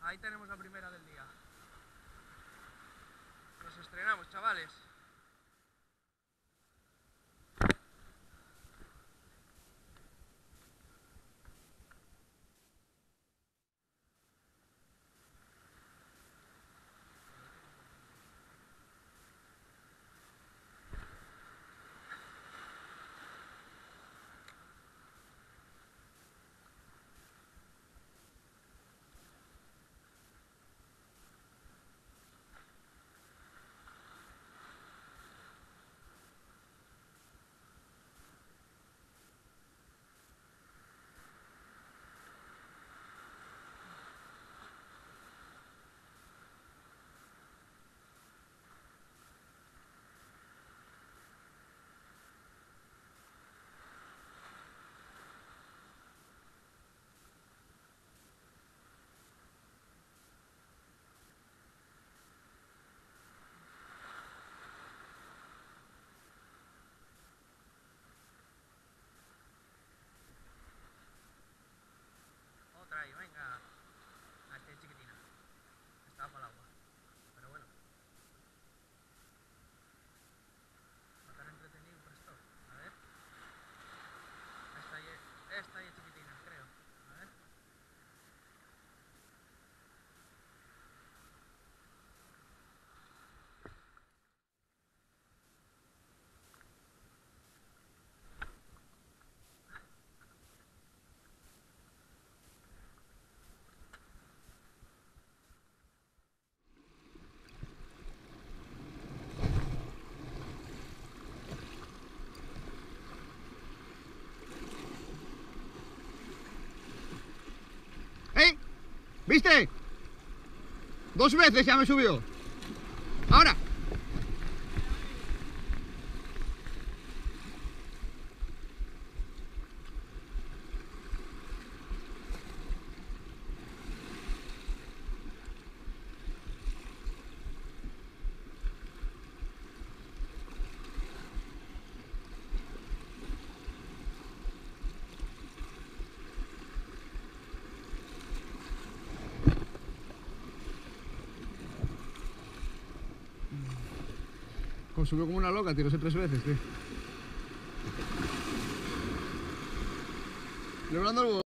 Ahí tenemos la primera del día. Nos estrenamos, chavales. Otra ahí, venga. Esta es chiquitina. Estaba para el agua. Pero bueno. Va a estar entretenido presto. A ver. Esta ahí es chiquitina, creo. A ver. ¡Eh! ¿Viste? 2 veces ya me subió. Ahora. Subió como una loca, tirose 3 veces, tío. Logrando el